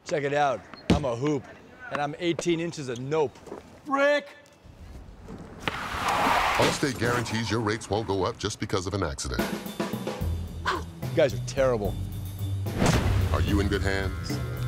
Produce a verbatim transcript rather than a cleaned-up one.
Check it out. I'm a hoop, and I'm eighteen inches of nope. Rick! ALLSTATE guarantees your rates won't go up just because of an accident. You guys are terrible. Are you in good hands?